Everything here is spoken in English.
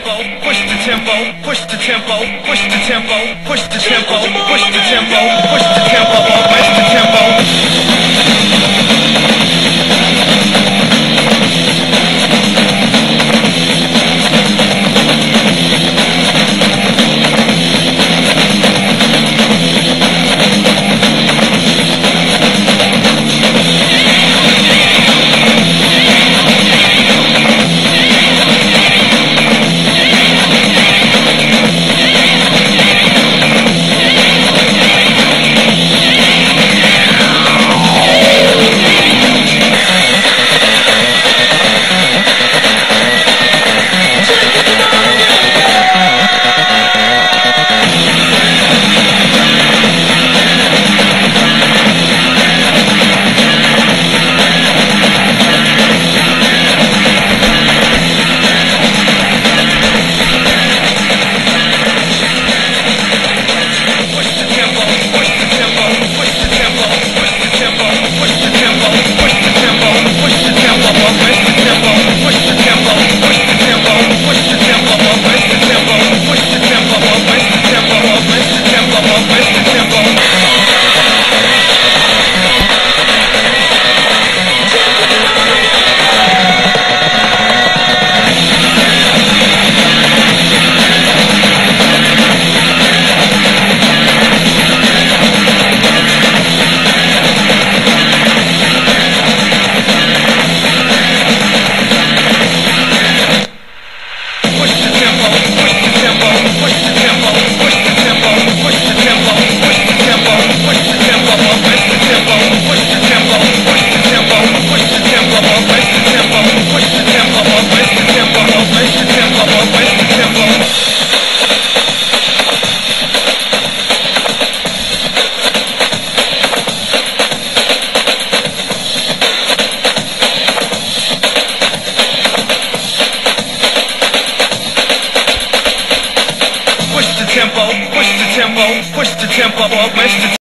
tempo, push the tempo, push the tempo, push the tempo, push the tempo, push the tempo, push the tempo, push the tempo. Push the tempo, push the tempo, push the tempo, push the tempo.